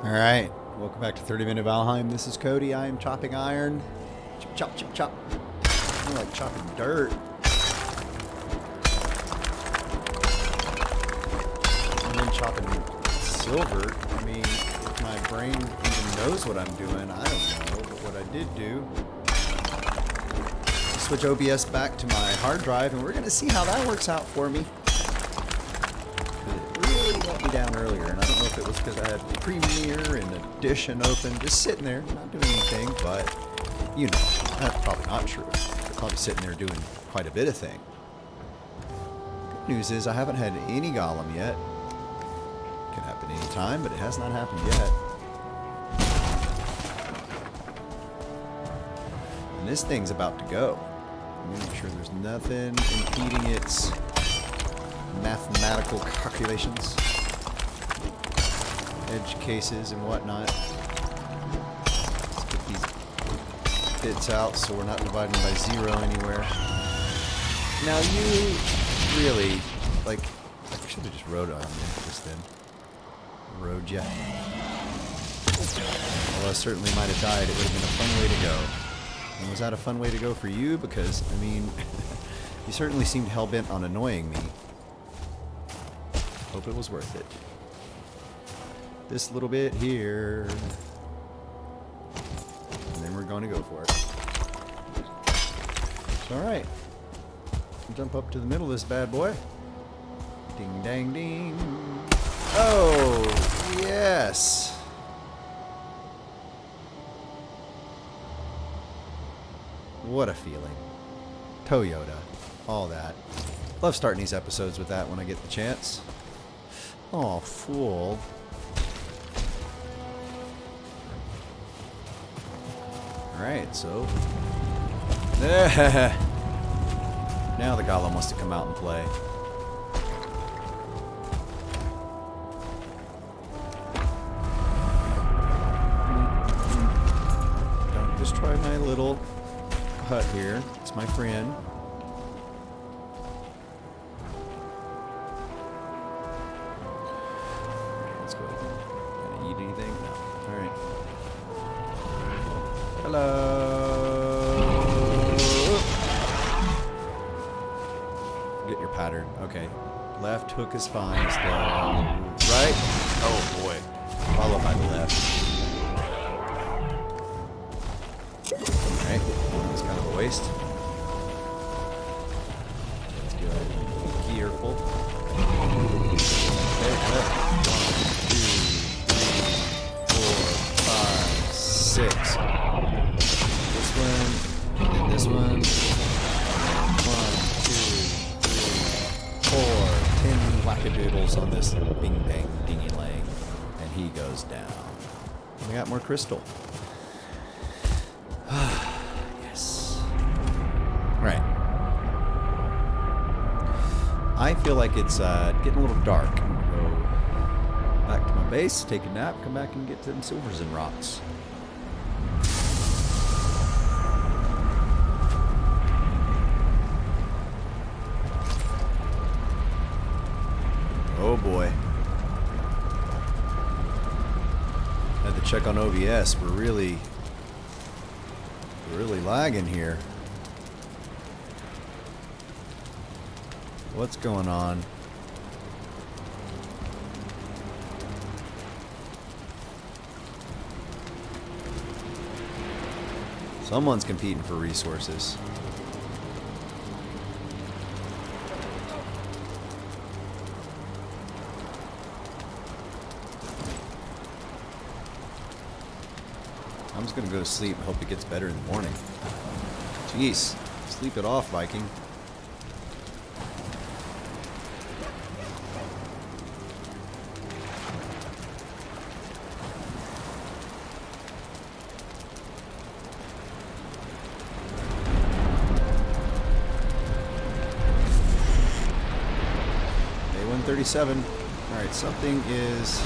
Alright, welcome back to 30 Minute Valheim. This is Cody. I am chopping iron. Chop, chop, chop, chop. I like chopping dirt. And then chopping silver. I mean, if my brain even knows what I'm doing, I don't know. But what I did do, switch OBS back to my hard drive, and we're going to see how that works out for me. Let me down earlier, and I don't know if it was because I had Premiere and Edition open, just sitting there, not doing anything, but, you know, that's probably not true. They're probably sitting there doing quite a bit of thing. Good news is I haven't had any golem yet. Can happen anytime, but it has not happened yet. And this thing's about to go. Make sure there's nothing impeding its mathematical calculations, edge cases and whatnot. Let's get these bits out so we're not dividing by zero anywhere. Now you really, like, I should have just rode on you just then. Rode ya. Well, I certainly might have died. It would have been a fun way to go. And was that a fun way to go for you? Because, I mean, you certainly seemed hell-bent on annoying me. Hope it was worth it. This little bit here. And then we're going to go for it. Alright. Jump up to the middle of this bad boy. Ding dang ding. Oh, yes. What a feeling. Toyota. All that. Love starting these episodes with that when I get the chance. Oh, fool. Alright, so. Now the golem wants to come out and play. Don't destroy my little hut here. It's my friend. Anything? No. Alright. Hello. Get your pattern. Okay. Left hook is fine still. Right? Oh boy. Follow by the left. Alright. That was kind of a waste. Let's go. Be careful. Okay, left. 6. This one, and this one. 1, 2, 3, 4. 10 wackadoodles on this bing bang dingy lang. And he goes down. We got more crystal. Yes. Right. I feel like it's getting a little dark. Go back to my base, take a nap, come back and get some silvers and rocks. Oh boy. Had to check on OBS. We're really lagging here. What's going on? Someone's competing for resources. I'm just gonna go to sleep and hope it gets better in the morning. Jeez, sleep it off, Viking. Day 137. Alright, something is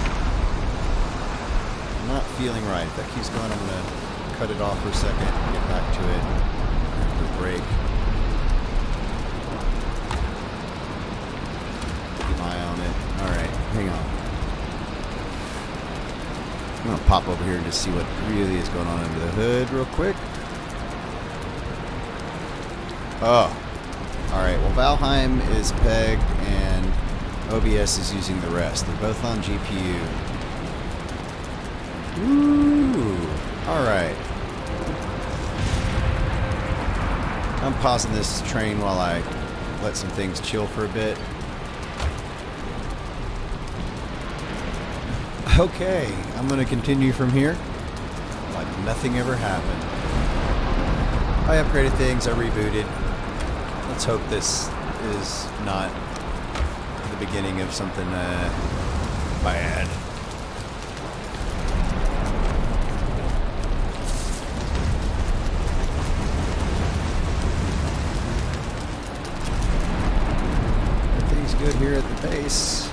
not feeling right. If that keeps going, I'm going to cut it off for a second and get back to it after the break. Keep an eye on it. Alright, hang on. I'm gonna pop over here and just see what really is going on under the hood real quick. Oh. Alright, well Valheim is pegged and OBS is using the rest. They're both on GPU. Ooh. Alright. I'm pausing this train while I let some things chill for a bit. Okay, I'm going to continue from here like nothing ever happened. I upgraded things, I rebooted. Let's hope this is not the beginning of something bad. Everything's good here at the base.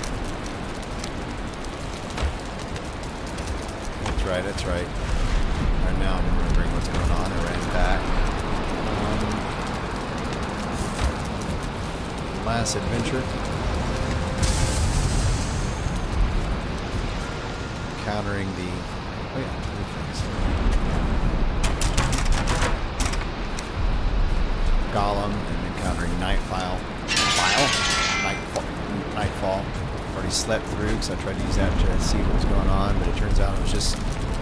That's right. Right now I'm remembering what's going on. I ran back. Last adventure. Countering the... Oh yeah, Golem, and then countering Nightfall. Nightfall. Already slept through because I tried to use that to see what was going on, but it turns out it was just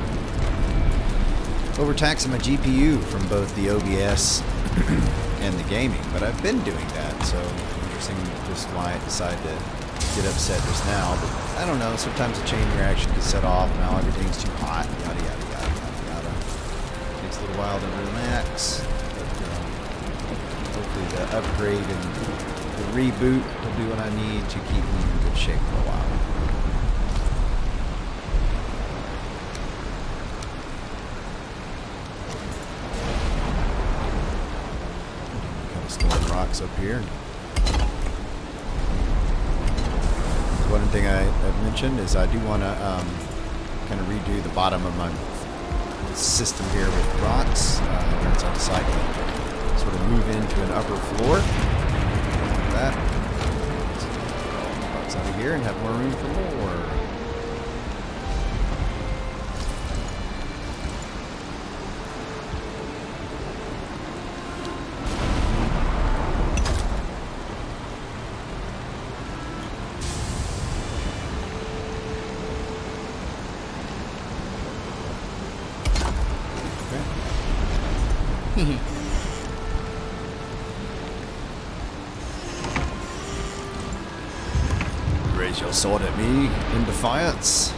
overtaxing my GPU from both the OBS and the gaming. But I've been doing that, so interesting just why I decided to get upset just now. But I don't know, sometimes a chain reaction gets set off, now everything's too hot, yada yada yada yada yada. Takes a little while to relax, but hopefully the upgrade and the reboot will do what I need to keep me in good shape for a while. Kind of storing rocks up here. One thing I've mentioned is I do want to kind of redo the bottom of my system here with rocks. Where it's on the site to sort of move into an upper floor. That rocks out of here and have more room for more. Raise your sword at me in defiance.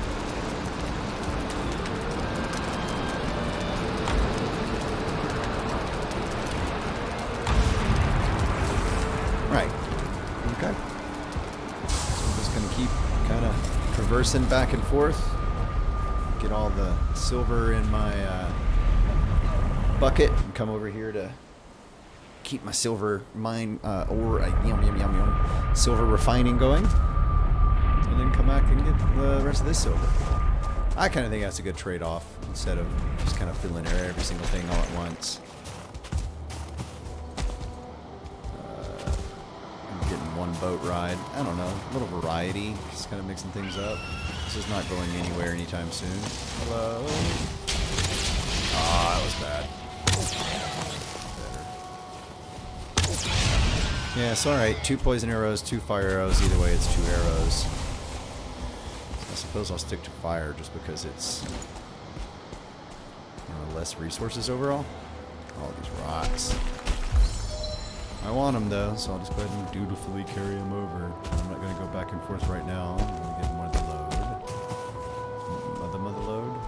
Right. Okay. So I'm just going to keep kind of traversing back and forth. Get all the silver in my bucket and come over here to keep my silver mine silver refining going, and then come back and get the rest of this silver. I kind of think that's a good trade-off instead of just kind of filling every single thing all at once. Getting one boat ride. I don't know, a little variety, just kind of mixing things up. This is not going anywhere anytime soon. Hello. Ah, that was bad. Yeah, it's alright. 2 poison arrows, 2 fire arrows. Either way, it's 2 arrows. I suppose I'll stick to fire just because it's less resources overall. All these rocks. I want them though, so I'll just go ahead and dutifully carry them over. I'm not going to go back and forth right now. I'm going to get more of the load. Mother load.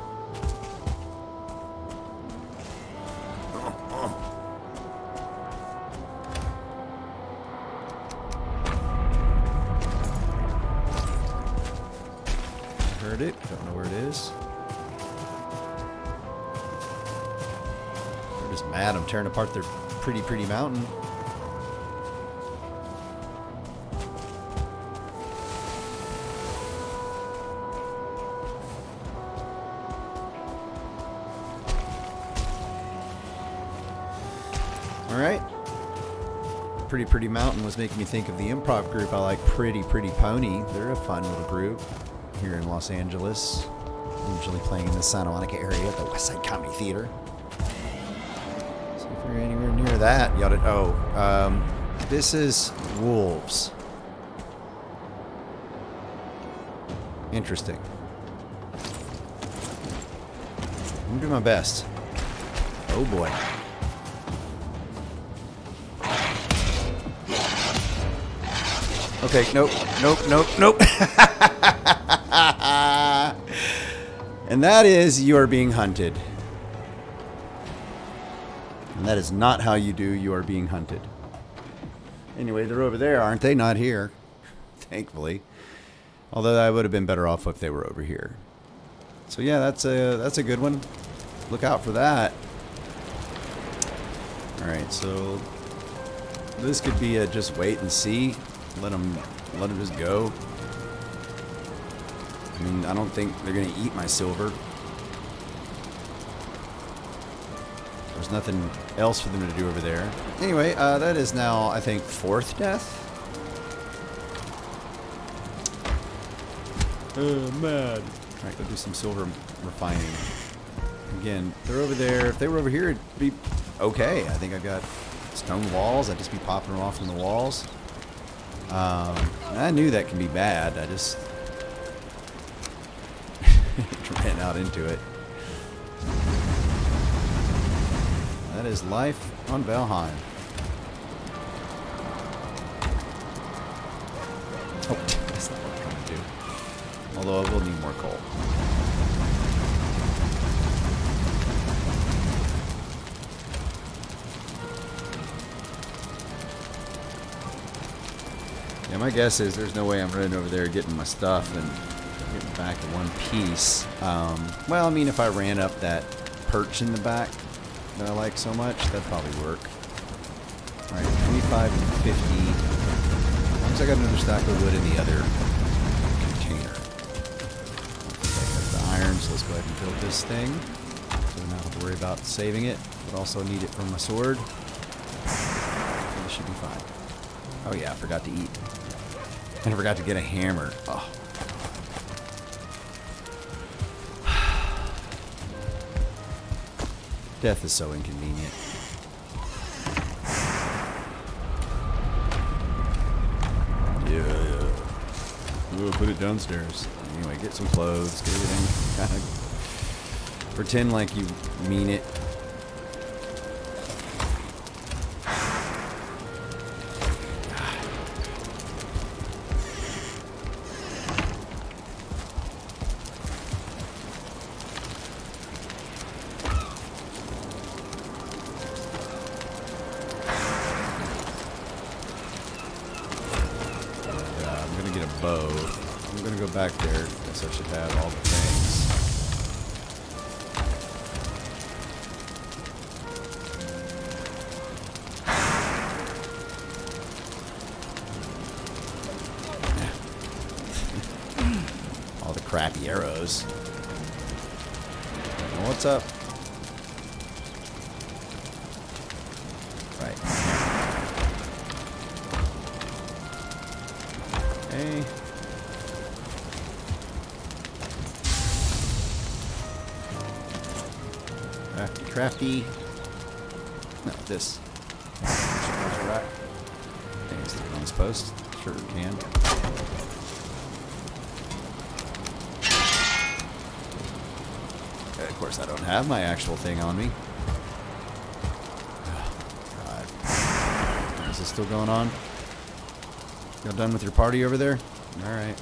Heard it. Don't know where it is. They're just mad. I'm tearing apart their pretty mountain. Alright. Pretty Mountain was making me think of the improv group I like, Pretty Pony. They're a fun little group here in Los Angeles. usually playing in the Santa Monica area at the West Side Comedy Theater. So if you're anywhere near that, you ought to... Oh, this is wolves. Interesting. I'm gonna do my best. Oh boy. Okay, nope, nope, nope, nope. And that is, you are being hunted. And that is not how you do, you are being hunted. Anyway, they're over there, aren't they? Not here. Thankfully. Although I would have been better off if they were over here. So yeah, that's a good one. Look out for that. Alright, so this could be a just wait and see. Let them just go. I mean, I don't think they're gonna eat my silver. There's nothing else for them to do over there. Anyway, that is now, I think, 4th death. Mad. Alright, go do some silver refining. Again, they're over there. If they were over here, it'd be okay. I think I've got stone walls. I'd just be popping them off from the walls. I knew that can be bad. I just ran out into it. That is life on Valheim. Oh, that's not what I'm trying to do. Although I will need more coal. Yeah, my guess is there's no way I'm running over there getting my stuff and getting back in one piece. Well, I mean, if I ran up that perch in the back that I like so much, that'd probably work. Alright, 25 and 50. As long as I got another stack of wood in the other container. Okay, got the iron, so let's go ahead and build this thing. So we don't have to worry about saving it, but also need it for my sword. So this should be fine. Oh yeah, I forgot to eat. And I forgot to get a hammer. Oh. Death is so inconvenient. Yeah. We'll put it downstairs. Anyway, get some clothes, get everything. Kind of pretend like you mean it. Bow. I'm gonna go back there. Guess I should have all the things. All the crappy arrows. What's up? Right. Okay. Crafty. No, this. Right. Can you stick it on this post? Sure can. Okay, of course, I don't have my actual thing on me. Oh, God. Is this still going on? Y'all done with your party over there? Alright.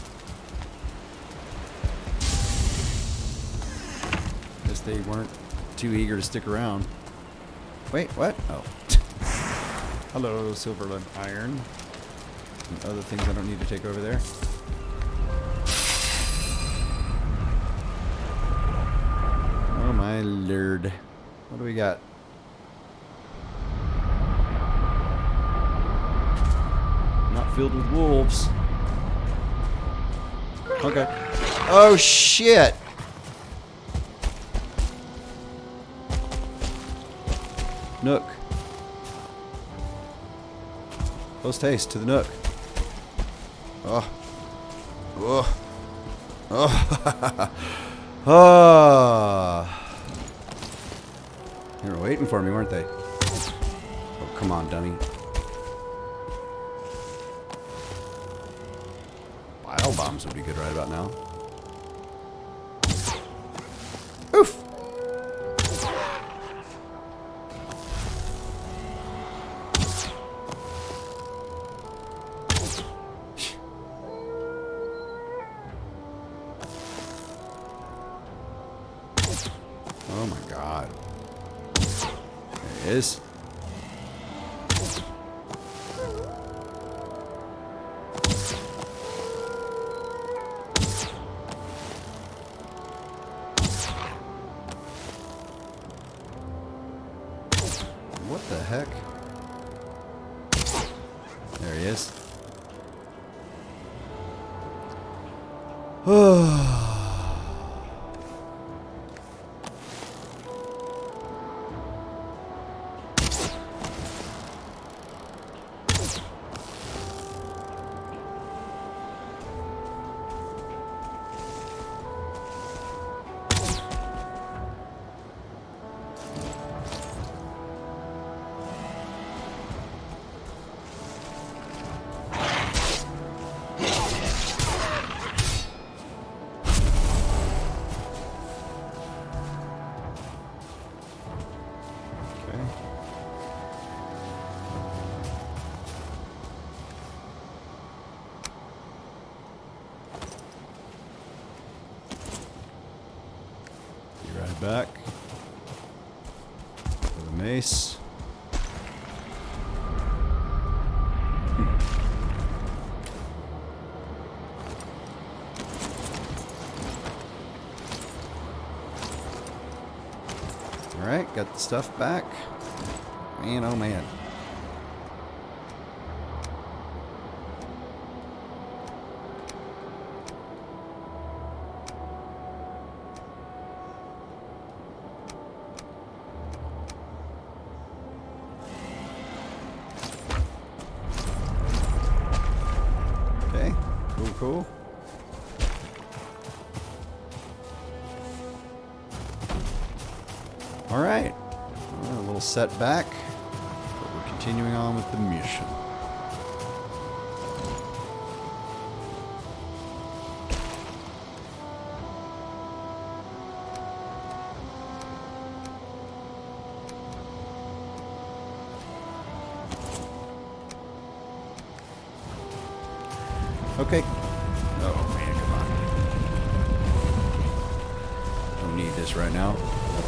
Guess they weren't too eager to stick around. Wait, what? Oh. Hello, silver and iron. And other things I don't need to take over there. Oh my lord. What do we got? Not filled with wolves. Okay. Oh shit! Nook. Close taste to the Nook. Oh. Oh. Oh. They were waiting for me, weren't they? Oh, come on, dummy. Biomes would be good right about now. Oof! Oh my god. There it is. What the heck? There he is. Back for the mace. All right, got the stuff back. Man, oh man. Cool. All right. A little setback, but we're continuing on with the mission. Okay. Oh man, come on. Don't need this right now.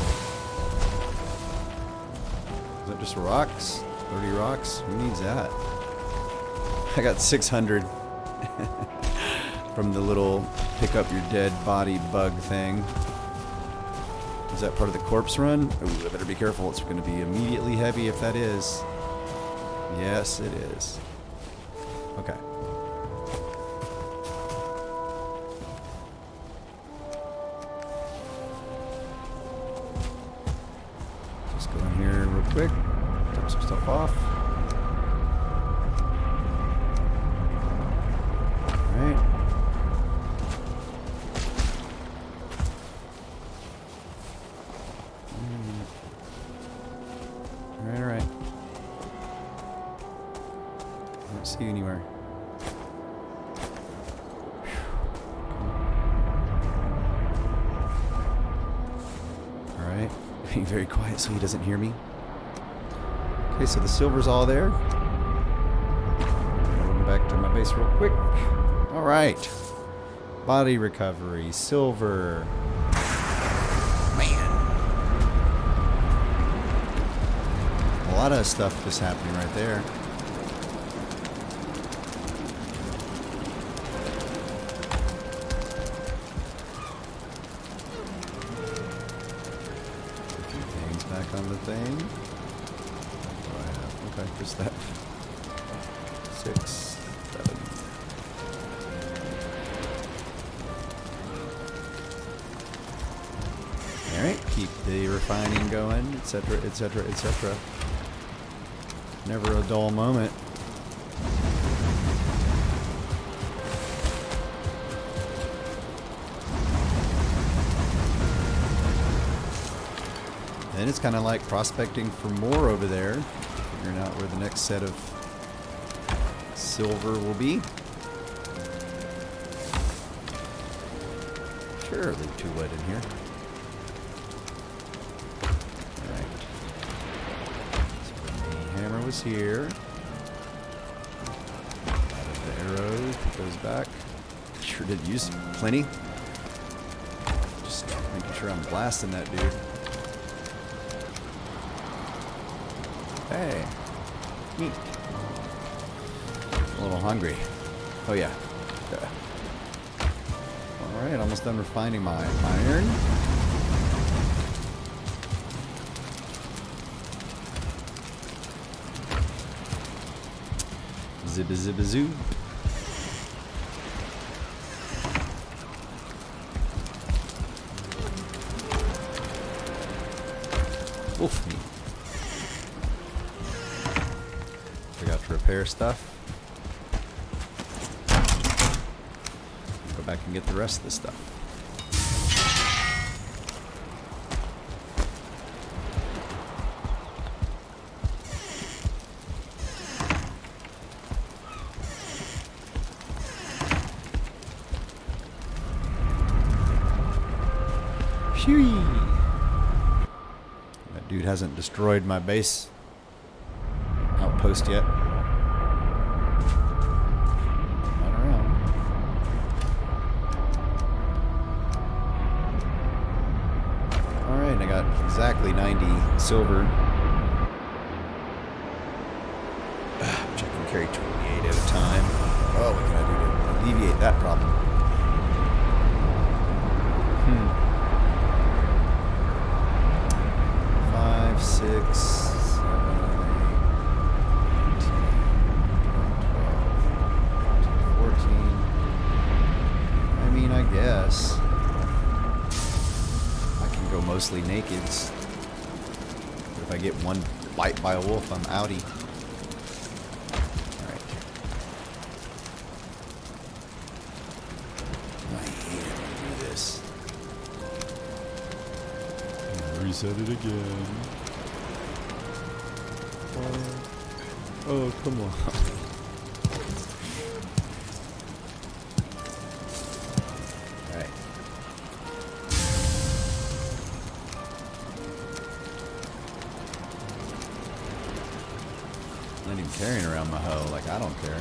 Is that just rocks? 30 rocks? Who needs that? I got 600 from the little pick up your dead body bug thing. Is that part of the corpse run? Ooh, I better be careful. It's going to be immediately heavy if that is. Yes, it is. Okay. Just go in here real quick. Take some stuff off. Alright. Alright. I don't see you anywhere. Alright. Being very quiet so he doesn't hear me. Okay, so the silver's all there. Going back to my base real quick. Alright. Body recovery, silver. Man. A lot of stuff just happening right there. A few things back on the thing. What do I have? Okay, just that. 6, 7. Alright, keep the refining going, etc., etc., etc. Never a dull moment. And it's kind of like prospecting for more over there, figuring out where the next set of silver will be. Sure, leave 2 wood in here. Alright. So the hammer was here. Out of the arrows, put those back. Sure did use plenty. Just making sure I'm blasting that dude. Hey. Meat. A little hungry. Oh yeah. Alright, almost done refining my iron. Zibba zibba zoo. Wolf meat. Forgot to repair stuff. Go back and get the rest of the stuff. Phew! That dude hasn't destroyed my base outpost yet. Not around. Alright, I got exactly 90 silver. Which I can carry 28 at a time. Oh, what can I do to alleviate that problem? 5, 6, 7, 8, 10, 12, 14. I mean, I guess I can go mostly nakeds. But if I get one bite by a wolf, I'm outie. Alright. I hate it when I do this. Reset it again. Oh, come on. Alright. Not even carrying around my hoe, like I don't care.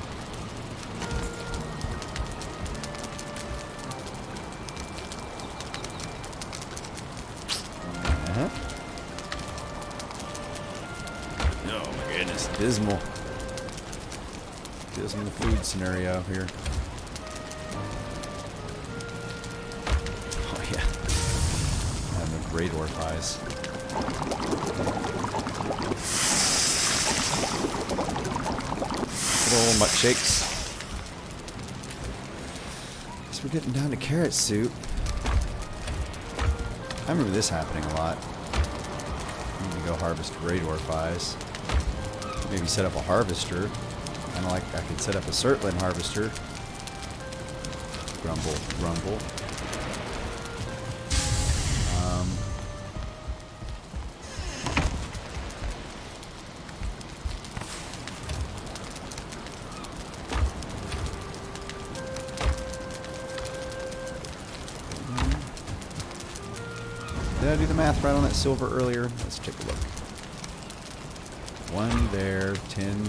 Oh my goodness, dismal. Dismal food scenario here. Oh yeah. I have no great orc eyes. Good old butt shakes. Guess we're getting down to carrot soup. I remember this happening a lot. I need to go harvest great orphies. Maybe set up a harvester. Kind of like I could set up a Surtland harvester. Grumble, grumble. Did I do the math right on that silver earlier? Let's take a look. 1 there, 10, 11.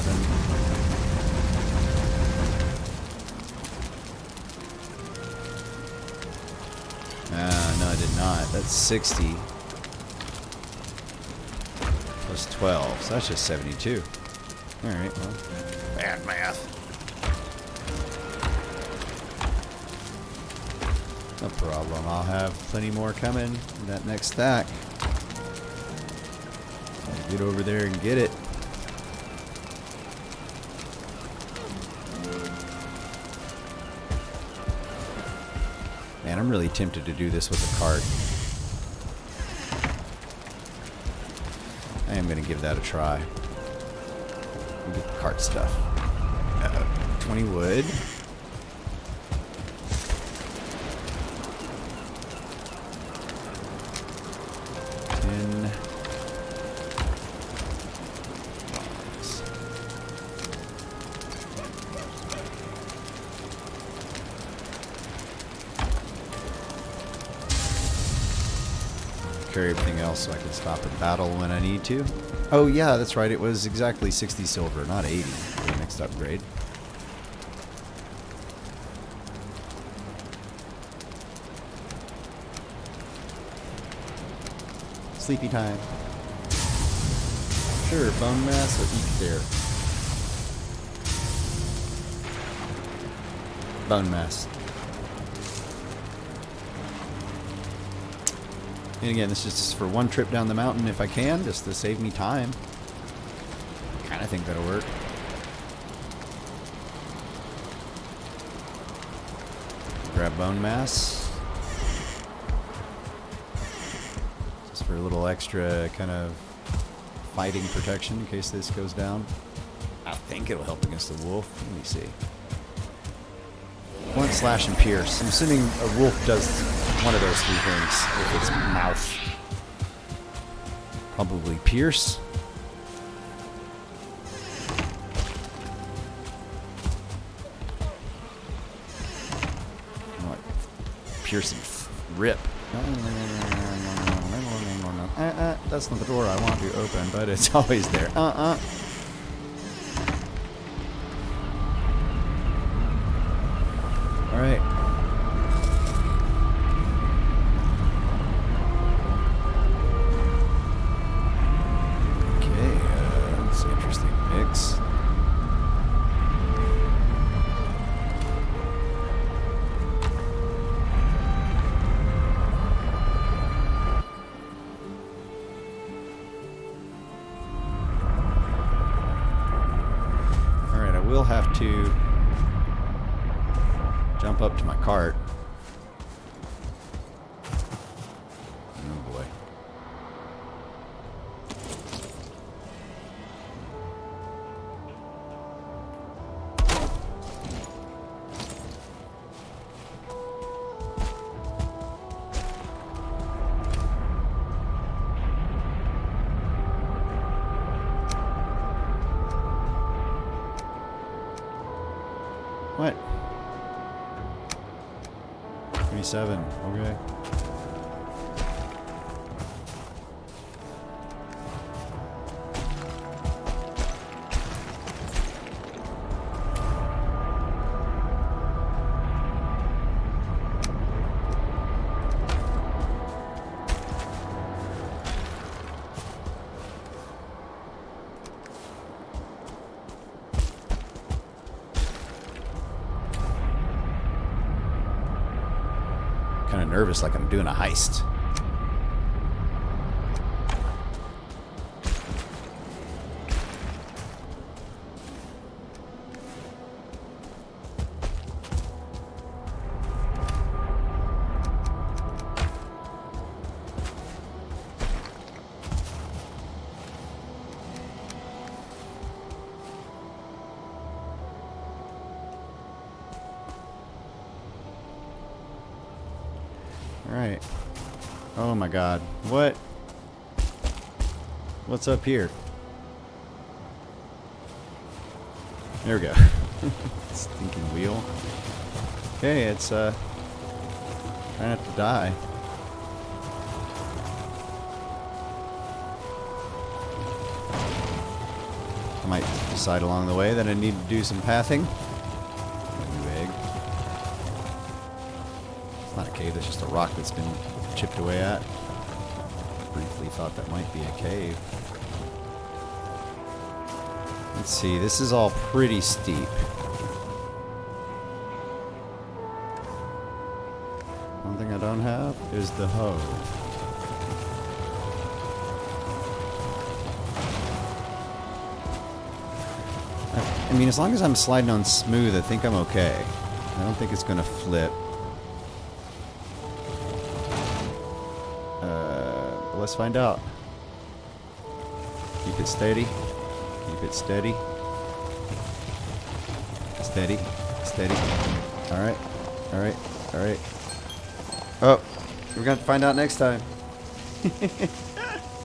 No, I did not. That's 60. Plus 12. So that's just 72. Alright, well. Bad math. No problem. I'll have plenty more coming in that next stack. I'll get over there and get it. Man, I'm really tempted to do this with a cart. I am going to give that a try. We'll get the cart stuff. 20 wood. 10. carry everything else so I can stop and battle when I need to. Oh yeah, that's right. It was exactly 60 silver, not 80 for the next upgrade. Sleepy time. Sure, bone mass or eat there. Bone mass. And again, this is just for one trip down the mountain if I can, just to save me time. Kinda think that'll work. Grab bone mass. Just for a little extra kind of fighting protection in case this goes down. I think it'll help against the wolf. Let me see. Blunt, slash, and pierce. I'm assuming a wolf does one of those three things with its mouth. Probably pierce. What? Pierce and rip. That's not the door I want to open, but it's always there. Alright. Okay, that's an interesting mix. Alright, I will have to jump up to my cart. Oh boy. What? 27, okay. Kind of nervous, like I'm doing a heist. Alright. Oh my god. What? What's up here? There we go. Stinking wheel. Okay, it's trying not to die. I might decide along the way that I need to do some pathing. Not a cave, that's just a rock that's been chipped away at. Briefly thought that might be a cave. Let's see, this is all pretty steep. One thing I don't have is the hoe. I mean, as long as I'm sliding on smooth, I think I'm okay. I don't think it's gonna flip. Let's find out. Keep it steady. Keep it steady. Steady. Steady. Alright. Alright. Alright. Oh. We're going to find out next time.